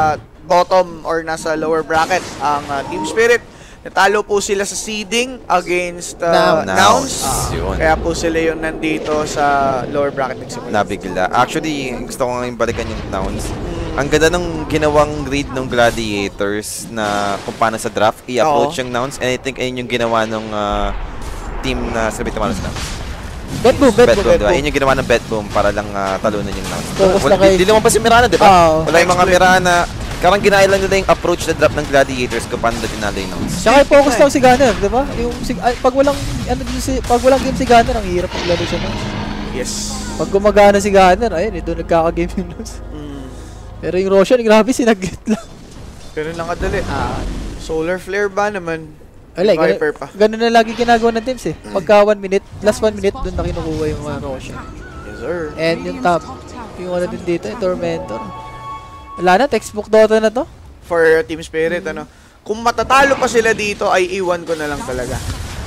bottom or nasa lower bracket ang uh, Team Spirit? Natalo po sila sa seeding against uh, Nouns. Nouns. Ah, yun. Kaya po sila yung nandito sa lower bracket nagsimula. Nabigla. Actually, gusto ko nga balikan yung Nouns. Ang ganda ng ginawang grid ng Gladiators na kung paano sa draft i-approach Oo. yung Nouns. And I think ayun yung ginawa ng uh, team na sabi tumalo sa Nouns. Bet boom, bet Bet boom. boom, diba? Yun yung ginawa ng bet boom para lang uh, talunan yung Nouns. Focus Wala, lang kay- di, di lumabas yung Mirana, diba? Oo. Wala yung mga Mirana. Karang ginaya lang nila yung approach na draft ng Gladiators kung paano na tinalo yung Nouns. Tsaka focus lang si Gunner, di ba? Yung si, ay, pag walang ano din si pag walang game si Gunner, ang hirap maglaro siya. No? Yes. Pag gumagana si Gunner, ayun, ito nagkaka-game yung Nose. Mm. Pero yung Roshan, grabe sinaglit lang. Pero nakadali. Ah, Solar Flare ba naman? wala, Viper pa. ganun, ganun na lagi ginagawa ng teams eh. Pagka one minute, last one minute, doon na kinukuha yung mga Roshan. Yes, sir. And yung top, yung ano din dito, yung Tormentor. Wala na, textbook Dota na to. For Team Spirit, ano. Kung matatalo pa sila dito, ay iwan ko na lang talaga.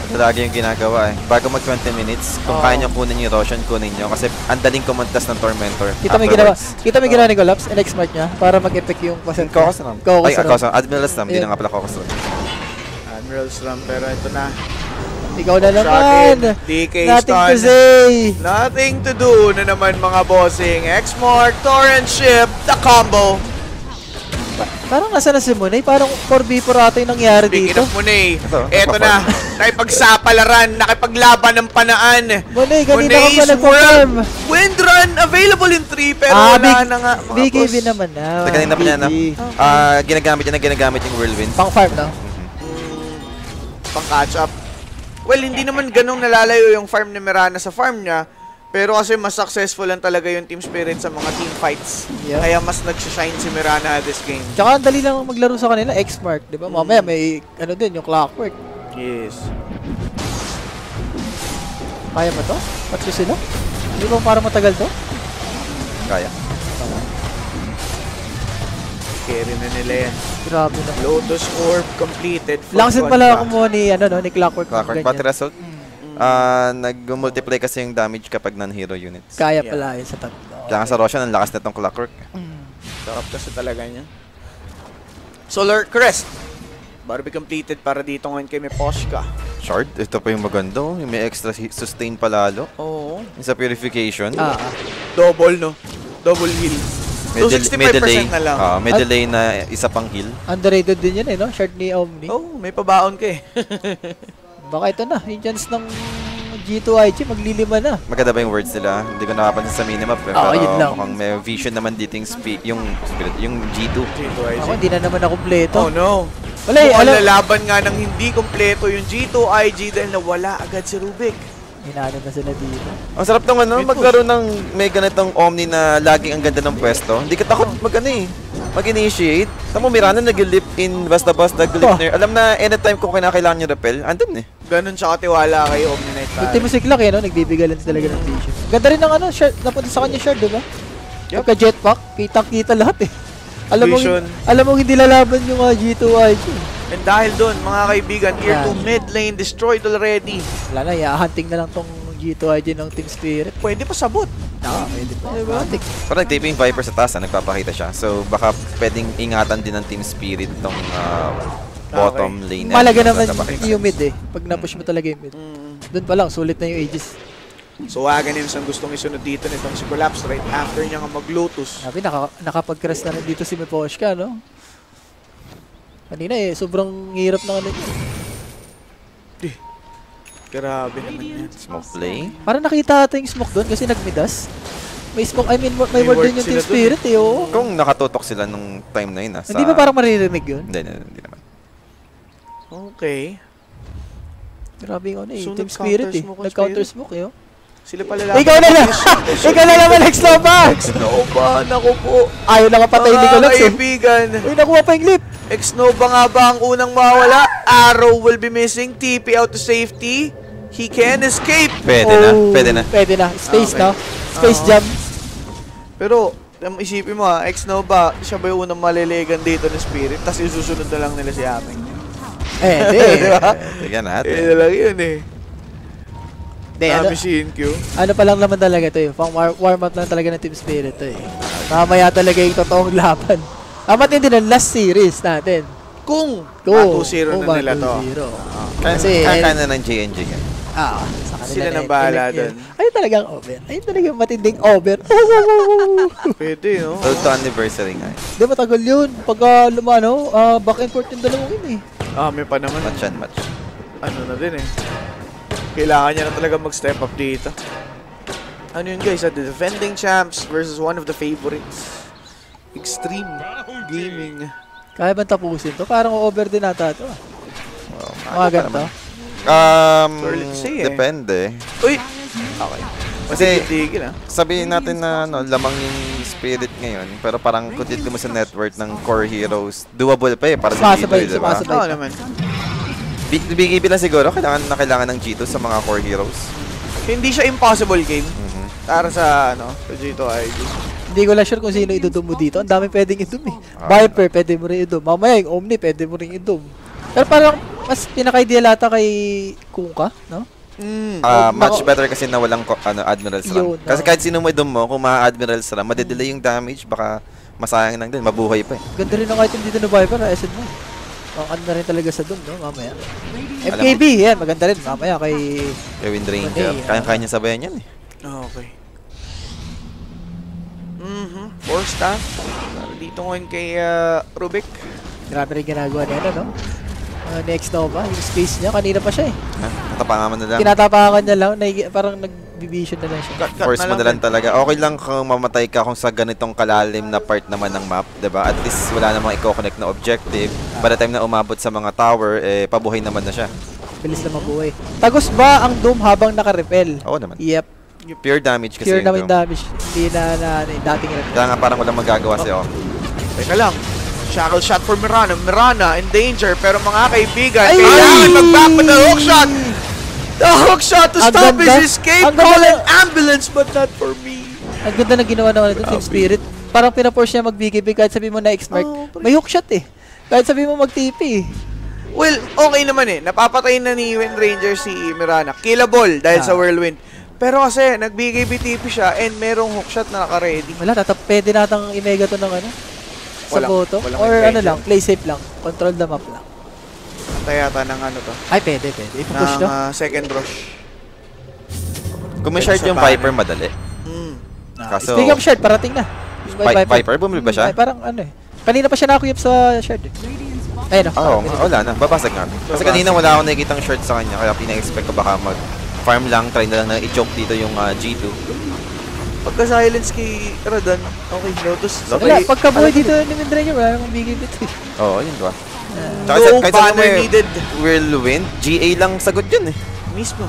Ito lagi yung ginagawa eh. Bago mag twenty minutes, kung Oo. kaya nyo kunin yung Roshan, kunin nyo. Kasi ang daling kumontas ng Tormentor. Kita may ginawa, afterwards. kita may ginawa ni Collapse, in-smart niya para mag-effect yung percent. Cocos Ram. Cocos Ay, Ram. Cocos Ram. Admiral Ram. Hindi Yun. na nga pala Cocos Ram. Admiral's Ram, pero ito na. Ikaw na naman. Shocking. D K Nothing to stun. say. Nothing to do na naman mga bossing. X-Mark, Torrent Ship, the combo. Parang nasa na si Munay, parang four v four ata yung nangyari Speaking dito. of Munay, Ito, eto nagpa-farm. na. Nakipagsapalaran, nakipaglaban ng panaan. Munay, kanina ka Munay's pa nagpa-farm. World Wind Run available in three pero Ah, wala big- na nga. mga B K B boss. naman na. Sa kanina pa niya na, B K B. ah, ginagamit niya na ginagamit yung Whirlwind. Pang farm, no? Pang catch up. Well, hindi naman ganong nalalayo yung farm ni Mirana sa farm niya. Pero kasi mas successful lang talaga yung team spirit sa mga team fights. Yeah. Kaya mas nag-shine si Mirana this game. Tsaka ang dali lang maglaro sa kanila, X-Mark, di ba? Mamaya may, ano din, yung clockwork. Yes. Kaya ba to? Patlo sila? Hindi ba parang matagal to? Kaya. Carry na nila yan. Grabe na. Lotus Orb completed. for Langsin Quad pala Pack. kumuha ni, ano, no, ni clockwork. Clockwork ganyan. Path result. Ah, nag-multiply kasi yung damage kapag non-hero units. Kaya Yeah. pala yun sa tatlo. Kaya nga sa Roshan, ang lakas nitong Clockwork. Sarap kasi talaga niya. Solar Crest. Barbie completed para dito ngayon kay Miposhka. Shard, ito pa yung maganda. oh. Yung may extra si- sustain palalo. Oo. Yung sa purification. Ah, Double, no? Double heal. May, So, del- may delay. sixty-five percent na lang. Ah, may At- delay na isa pang heal. underrated din yun eh, no? Shard ni Omni. Oh, may pabaon ka eh. Baka ito na, yung chance ng G two I G, maglilima na. Maganda ba yung words nila? Hindi ko nakapansin sa minimap. Eh, Oo, pero yun lang. mukhang may vision naman dito yung, spe- yung, spirit, yung G two. G two I G. Ako, hindi na naman na kumpleto. Oh no. Wala eh, Mukhang alam. lalaban nga ng hindi kompleto yung G two I G dahil nawala agad si Rubik. Hinano na sila dito. Ang sarap nung ano, May magkaroon ng may ganitong Omni na laging ang ganda ng pwesto. Hindi ka takot mag ano eh. Mag-initiate. Tama mo, Mirana nag-lip in basta-basta, nag-lip Oh. near. Alam na anytime kung kinakailangan yung repel, andun eh. Ganun siya katiwala kay Omni Knight. Ulti mo si Clark eh, no? Nagbibigay lang talaga ng vision. Ganda rin ng ano, shard, napunta sa kanya shard, di ba? Yup. Pagka jetpack, kitang-kita lahat eh. Alam mo, Vision. alam mo hindi lalaban yung uh, G two I G. And dahil doon, mga kaibigan, Ear Yan. to mid lane destroyed already. Wala na, i-hunting na lang tong G two I G ng Team Spirit. Pwede pa sabot. Ah, pwede pa. Diba? Hunting. Parang nag-taping Viper sa taas, ah, nagpapakita siya. So baka pwedeng ingatan din ng Team Spirit tong ah, bottom lane. Malaga naman Nagpapakita. yung mid eh. Pag na-push mo talaga yung mid. Mm. Doon pa lang, sulit na yung Aegis. So Aghanim's ang gustong isunod dito nitong si Collapse right after niya nga mag-Lotus. Sabi, naka, nakapag-crash na rin dito si Miposhka, no? Kanina eh, sobrang hirap na ano yun. Grabe naman yan. Smoke play. Parang nakita ata yung smoke doon kasi nagmidas. May smoke, I mean, may, May word word din yung sila Team Spirit eh, oo. Kung nakatutok sila nung time na yun, ah, Hindi sa- ba parang maririnig yun? Hindi, hindi, hindi naman. Okay. Grabe yung ano eh, So, Team Spirit eh. nag-counter-smoke ang Nag-counter Spirit? smoke eh, oh. Sila pala lang. Ikaw na lang! Ikaw na naman, X-Nova! X-Nova, naku po. Ayaw nakapatay ni Mga Collapse eh. kaibigan, Uy, nakuha pa yung lip! X-Nova nga ba ang unang mawala? Arrow will be missing. T P out to safety. He can escape. Pwede na, Oh, pwede na. Pwede na. Space Okay. na. Space Oo. jam. Pero, um, isipin mo ha, X-Nova, siya ba yung unang maliligan dito ng Spirit? Tapos isusunod na lang nila si Aming. Eh, di. Di ba? Tignan Eh, natin. na lang yun eh. Di, ano, Sabi si Q. ano pa lang naman talaga to eh. Pang war- warm up lang talaga ng Team Spirit to eh. Mamaya talaga yung totoong laban. Amat hindi ng last series natin. Kung, Go. two zero Kung na nila to. two zero. Kaya, Kasi, kaya, eh, kaya na ng J N J yan. Ah, sa kanila Sila na nang bahala elect yun. dun. Ayun talagang over. Ayun talagang matinding over. Pwede, no? So, to anniversary nga. eh. Di matagal yun. Pagka lumano, ah, back and forth yung dalawang yun eh. Ah, may pa naman. Match and match. Ano na din eh. Kailangan niya na talaga mag-step up dito. Ano yun guys, ah, the defending champs versus one of the favorites. Extreme Gaming. Kaya bang tapusin to? Parang over din ata to. ah. Wow, Mga ano pa ganito. naman? Um, So, let's see, eh. depende. Uy! Okay. Kasi, Tigil ah. sabihin natin na ano, lamang yung Spirit ngayon, pero parang kung dito mo sa net worth ng core heroes, doable pa eh, para sa G two, Sumasabay, di ba? sumasabay. Oo naman. B K B lang siguro, kailangan na kailangan ng G two sa mga core heroes. Hindi siya impossible game. Mhm. Para sa, ano, sa G two I G. Hindi ko lang sure kung sino idudum mo dito. Ang dami pwedeng idum eh. Ah. Viper, pwede mo rin idum. Mamaya yung Omni, pwede mo rin idum. Pero parang mas pinaka-ideal ata kay Kuka, no? Mm. Ah, Nako- much better kasi na walang ko- ano, Admiral's Yun, Ram. Kasi no. kahit sino mo idom mo, kung ma-Admiral's Ram, madedelay yung damage, baka masayang lang din, mabuhay pa eh. Ganda rin ang item dito na Viper, S M mo. Ang ano na rin talaga sa Doom, no? Mamaya. M Alam K B, yan. Maganda rin. Mamaya kay... Kay Wind Ranger, Money, ah. kaya-kaya niya sabayan yan eh. Okay. Mhm. Four staff. Dito ngayon kay uh, Rubik. Grabe rin ginagawa niya, ano, no? Uh, next Nova, yung space niya. Kanina pa siya eh. Ha? Natapangaman na lang. Tinatapakan niya lang. Naigi- parang nag-vision na lang siya. Cut, cut Force mo na lang din. talaga. Okay lang kung mamatay ka kung sa ganitong kalalim na part naman ng map, 'di ba? At least wala namang i-connect na objective. By the time na umabot sa mga tower, eh pabuhay naman na siya. Bilis na mabuhay. Tagos ba ang Doom habang naka-repel? Oo naman. Yep. Pure damage kasi Pure yun, naman bro. damage. Hindi na, na, na yung dating repel. Kaya nga parang walang magagawa si oh. Teka lang. Shackle shot for Mirana. Mirana in danger. Pero mga kaibigan, Ay! kailangan mag-back with the hook shot. The hook shot to Ang stop ganda. his escape. Ang ganda Call an na- ambulance but not for me. Ang ganda na ginawa naman ito, Team Spirit. Parang pinaforce niya mag-B K B kahit sabi mo na X-Mark. Oh, pre- May hook shot eh. Kahit sabi mo mag-T P eh. Well, okay naman eh. Napapatay na ni Wind Ranger si Mirana. Killable dahil Ah. sa Whirlwind. Pero kasi, nag-B K B T P siya and merong hook shot na naka-ready. Wala, tatap, pwede natang i-mega to ng ano? Sa Walang- boto? walang Or intention. ano lang, play safe lang. Control the map lang. Antay yata ng ano to. Ay, pwede, pwede. I-push Ng to. uh, second rush. Kung may shard Sa yung banner. Viper, madali. Mm. Kaso, Speaking of shard, parating na. Yung Vi- Viper, bumili ba siya? Ay, parang ano eh. Kanina pa siya nakakuyap sa shard eh. Ayun Oo, oh, wala na. Babasag nga. Kasi kanina wala akong nakikitang short sa kanya, kaya pina-expect ko baka mag-farm lang, try na lang na i-choke dito yung uh, G two. Pagka-silence kay Radan, okay, Lotus. Wala, pagkabuhay dito ni Mindranger, wala namang bigay bit eh. Oo, yun ba? No Tsaka kahit sa banner may needed. Whirlwind, G A lang sagot yun eh. Mismo.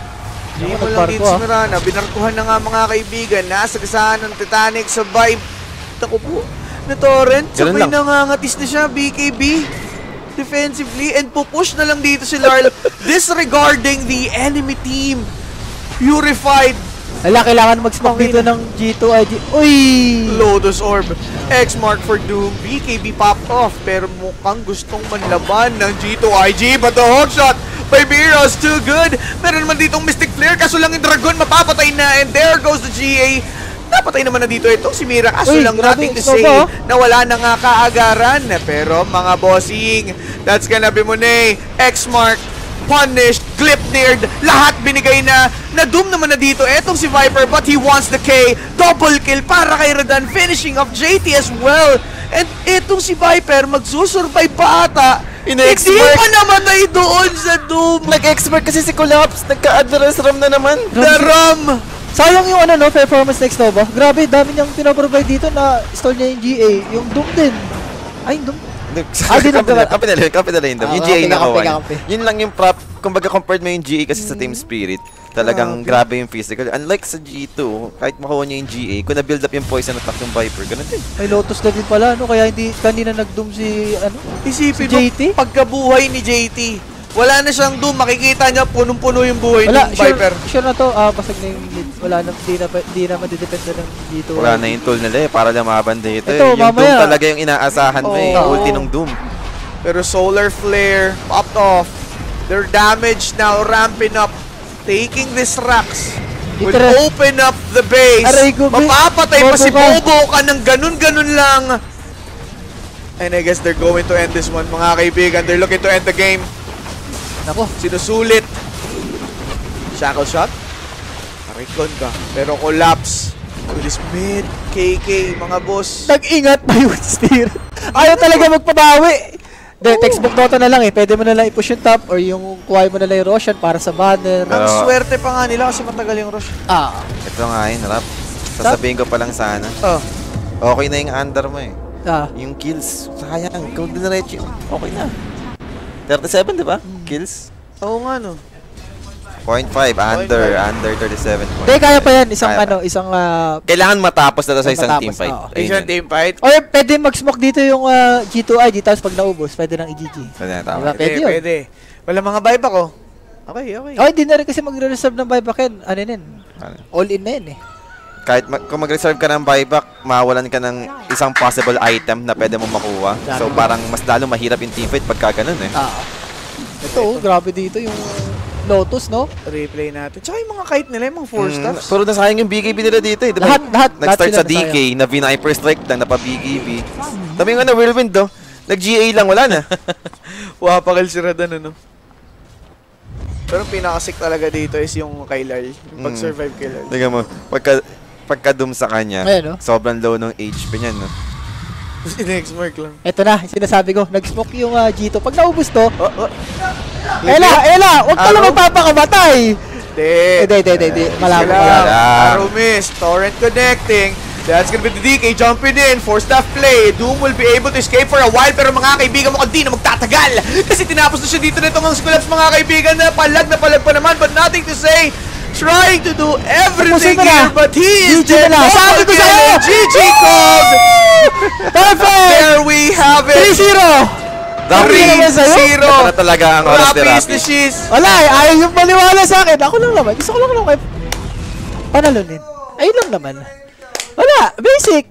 Di Ako, mo lang nagbarko, dito si ah. Mirana. Binarkuhan na nga mga kaibigan. Nasagasaan ng Titanic sa vibe. Tako po. Na Torrent. Ganun Sabay lang. nangangatis na siya. B K B. Defensively. And pupush na lang dito si Larl. Disregarding the enemy team. Purified. Wala, kailangan mag-smoke Okay dito na. ng G two I G. Uy! Lotus Orb. X mark for Doom. B K B popped off. Pero mukhang gustong manlaban ng G two I G. But the hook shot by Miros too good. Meron naman ditong Mystic Flare. Kaso lang yung Dragon mapapatay na. And there goes the G A. Napatay naman na dito ito si Mira. Kaso Uy, lang grabe, nothing to ikaw say ba, oh? na wala na nga kaagaran. Pero mga bossing, that's gonna be Monet. X mark. Punished, Glipnird, lahat binigay na. Na-doom naman na dito. Etong si Viper, but he wants the K. Double kill para kay Radan. Finishing of J T as well. And etong si Viper, magsusurvive pa ata. Hindi Ina-expert. pa namatay doon sa Doom. Nag-expert kasi si Collapse, nagka-Admiral's Ram na naman. The Ram. Sayang yung ano no, performance next Nova. Grabe, dami niyang pinaprovide dito na stall niya yung G A. Yung Doom din. Ay, yung Doom. Ah, di kapi nagka- na, kapi na lang, kapi na lang yun. Ah, Yung G A kapi, na kapi, kawan. kapi. Yun lang yung prop. Kumbaga compared mo yung G A kasi sa Team Spirit, talagang grabe yung physical. Unlike sa G two, kahit makuha niya yung G A, kung na-build up yung poison attack yung Viper, ganun din. May Lotus na din pala, no? Kaya hindi kanina nag-doom si, ano? Isipin Si mo, J T? pagkabuhay ni J T, wala na siyang Doom. Makikita niya, punong-puno yung buhay Wala, ng sure, Viper. sure na to, ah, basag na yung lead. Wala na, di na, di na madidepende ng G two. Wala na yung tool nila eh, para lumaban dito eh. Ito, Yung Doom mamaya. talaga yung inaasahan mo eh, Oo. ulti ng Doom. Pero Solar Flare popped off. Their damage now ramping up. Taking this racks will Literal- open up the base. Aray ko, Vic. Mapapatay pa Bobo si ka. Bobo ka ng ganun-ganun lang. And I guess they're going to end this one, mga kaibigan. They're looking to end the game. Nako, Sinusulit. Shackle shot. Recon ka. Pero collapse. With his mid. K K, mga boss. nag-ingat pa yung steer. Ayaw talaga magpabawi. De, textbook Dota na lang eh. Pwede mo na lang i-push yung top or yung kuhay mo na lang yung Roshan para sa banner. Ang Pero- swerte pa nga nila kasi matagal yung rush. Ah, Ito nga yun, Rap. Sasabihin ko pa lang sana. Oh. Okay na yung under mo eh. ah. Yung kills, sayang. Kung diniretso yun, okay na. thirty-seven, di ba? Kills? Oo nga no. zero point five, under, under thirty-seven. Hindi, kaya pa yan. Isang Kaya pa. ano, isang... ah, Kailangan matapos na to sa isang Matapos, team fight. oo. Ayun Asian yun. team fight. or pwede mag-smoke dito yung ah, G two I G tapos pag naubos, pwede nang i-G G. Pwede na, tama. Diba? Pwede Pwede, yun. pwede. Wala mga vibe ako. Okay, okay. Okay, di na rin kasi magre-reserve ng buyback yan. Ano yun? Ano? All in na yun eh. Kahit mag- kung mag-reserve ka ng buyback, mawalan ka ng isang possible item na pwede mo makuha. So parang mas lalo mahirap yung team fight pagka ganun eh. Ah. Ito, oh, grabe dito yung Lotus, no? Replay natin. Tsaka yung mga kite nila, yung mga four Mm, stars. pero nasayang yung B K B nila dito eh. Diba? Lahat, lahat. Nag-start lahat sa sila D K, na Viper Strike lang, na pa-B K B. Sabi nga na, Whirlwind do. Nag-G A lang, wala na. Wapakal si Radan, ano? Pero ang pinakasik talaga dito is yung kay Lal. Yung Mm. pag-survive kay Lal. Tingnan mo, pagka, pagka-doom sa kanya, Ayan, no? sobrang low ng H P niyan, no? Next mark lang. Ito na, sinasabi ko, nag-smoke yung uh, G two. Pag naubos to, Oh, oh. Ela, Ela, huwag ka lang Araw? magpapakamatay! Dead. Hindi, hindi, hindi, hindi. Malabo, Sila. malabo. Arrow miss. Torrent connecting. That's gonna be the D K jumping in for staff play. Doom will be able to escape for a while, pero mga kaibigan mukhang di na magtatagal. Kasi tinapos na siya dito nito mga Skulabs, mga kaibigan, na palag na palag pa naman, but nothing to say. Trying to do everything Tapusin mo na. here, but he is G G dead. na. Sabi ko sa'yo! G G called! Perfect! There we have three it. zero! three zero. Ito na talaga ang oras ni Rappi is Rappi. the shiz. Wala eh, ayaw yung maniwala sa akin. Ako lang naman. Gusto ko lang naman panalunin. Ayun lang naman. Wala, basic.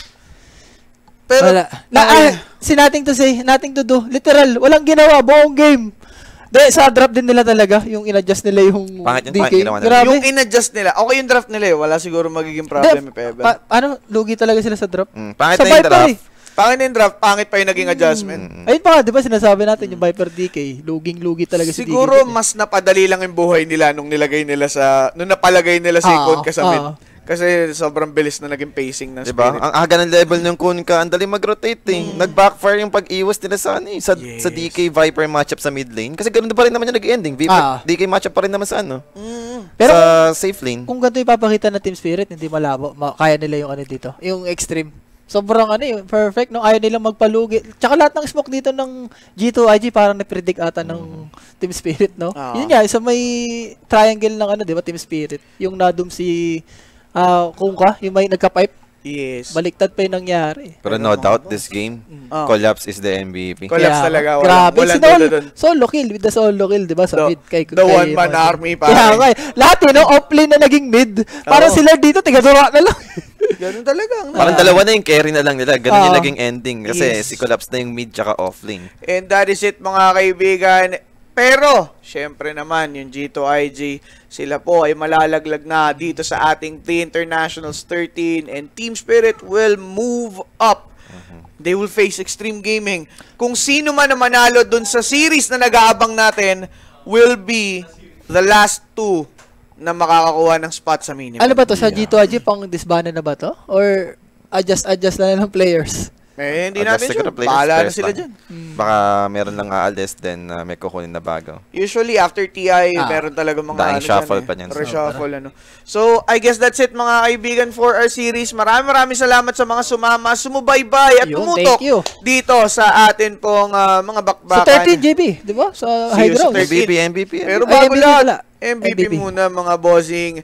Pero, Wala. Na, ah, si nothing to say, nothing to do. Literal, walang ginawa, buong game. De, sa drop din nila talaga, yung in-adjust nila yung Pangit yung D K. pangit ginawa nila. Grabe. yung in-adjust nila, okay yung draft nila eh. Wala siguro magiging problem if ever. Pa, ano, lugi talaga sila sa drop. Mm, pangit Sa na yung Viper draft. eh. Pangit na yung draft, pangit pa yung naging adjustment. Mm. Ayun pa nga, di ba sinasabi natin yung Viper D K, luging-lugi talaga si D K. Siguro mas napadali lang yung buhay nila nung nilagay nila sa, nung napalagay nila si Ah, Kun ka sa mid. ah. Kasi sobrang bilis na naging pacing ng Diba? Spirit. Ang aga ng level ng Kunkka, ang dali mag-rotate eh. Nag-backfire yung pag-iwas nila sa ano eh, sa, Yes. sa D K Viper matchup sa mid lane. Kasi ganun pa rin naman yung nag-ending. Viper, Ah. D K matchup pa rin naman sa ano. Mm. Pero sa safe lane. kung ganito ipapakita na Team Spirit, hindi malabo. Ma- kaya nila yung ano dito, yung extreme. Sobrang ano yun, perfect. No? Ayaw nilang magpalugi. Tsaka lahat ng smoke dito ng G two I G parang na-predict ata ng Team Spirit, no? Ah. Yun nga, sa may triangle ng ano, di ba, Team Spirit. Yung nadum si ah Kunkka, yung may nagka-pipe. Yes. Baliktad pa yung nangyari. Pero no doubt, this game, Ah. Collapse is the M V P. Collapse Kaya, talaga. Walang, Grabe. walang Si Dol, duda dun. solo kill with the solo kill, di ba? Sa The- mid. Kay, the kay- one-man kay- army, pare. Kaya nga, eh. Lahat yun, no? Off-lane na naging mid. Parang Oo. sila dito, tiga-dura na lang. Ganun talaga. ang- Parang dalawa na yung carry na lang nila. Ganun yung Ah. naging ending. Kasi Yes. si Collapse na yung mid tsaka off lane. And that is it, mga kaibigan. Pero, syempre naman, yung G two I G, sila po ay malalaglag na dito sa ating Pre-Internationals thirteen, and Team Spirit will move up. They will face Extreme Gaming. Kung sino man na manalo dun sa series na nag-aabang natin will be the last two na makakakuha ng spot sa minimum. Ano ba to? Sa G two I G, pang disbanded na ba to? Or adjust-adjust na lang ng players? Eh, hindi Adjust natin siguro sure. players Bahala na first sila lang. dyan. Baka meron lang aalis, then uh, may kukunin na bago. Usually, after T I, Ah. meron talaga mga Daing ano shuffle dyan, eh. pa niyan. Reshuffle, ano. So, I guess that's it, mga kaibigan, for our series. Maraming maraming salamat sa mga sumama, sumubaybay, at Yun, tumutok thank you. dito sa atin pong ah, mga Sa bakbakan. thirteen J B, di ba? Sa high Serious, ground. sa M V P, M V P. Pero Ay, bago M V P lahat, pala. M V P, M V P. muna, mga bossing.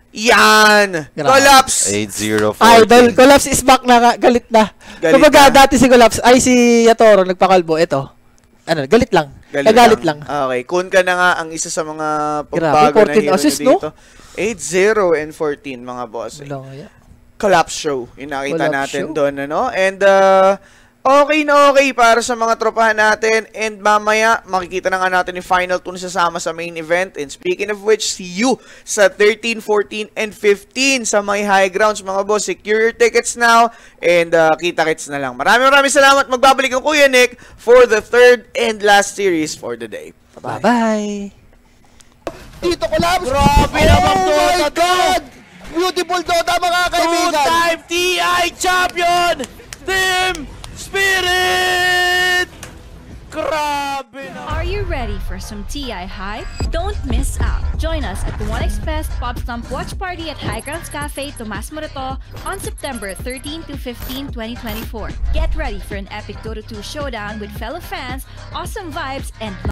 Yan! Grabe. Collapse! eight zero Idol, fourteen. Collapse is back na, nga, galit na. Galit Kumbaga, na. dati si Collapse, ay si Yatoro, nagpakalbo, ito. Ano, galit lang. Galit, lang. Okay, kun ka na nga ang isa sa mga Grabe, pagbago na fourteen hero assist, niyo no? dito. eight zero and fourteen, mga bossing. Wala nga yan. Collapse show. Yung nakita Collapse natin show. doon, ano? And, uh, okay na okay para sa mga tropahan natin. And mamaya, makikita na nga natin yung final two na sasama sa main event. And speaking of which, see you sa thirteen, fourteen, and fifteen sa may high grounds, mga boss. Secure your tickets now. And uh, kita-kits na lang. Maraming maraming salamat. Magbabalik ang Kuya Nick for the third and last series for the day. Bye-bye. Bye-bye. Dito Collapse. Grabe oh naman my Dota to. God! Beautiful Dota, mga kaibigan. Two-time T I champion, Team Spirit! Grabe na. Are you ready for some T I hype? Don't miss out. Join us at the One Express Pop Stomp Watch Party at High Grounds Cafe, Tomas Morato on September thirteenth to fifteenth, twenty twenty-four. Get ready for an epic Dota two showdown with fellow fans, awesome vibes, and